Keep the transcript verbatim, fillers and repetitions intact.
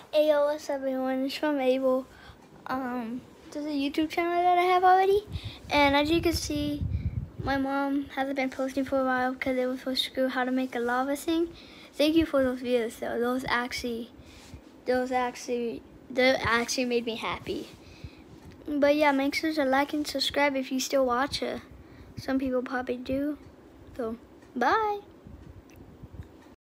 Ayo, what's up everyone? It's from Abel. Um, there's a YouTube channel that I have already, and as you can see, my mom hasn't been posting for a while because it was for school how to make a lava thing. Thank you for those videos though. Those actually, those actually, they actually made me happy. But yeah, make sure to like and subscribe if you still watch it. Some people probably do. So, bye.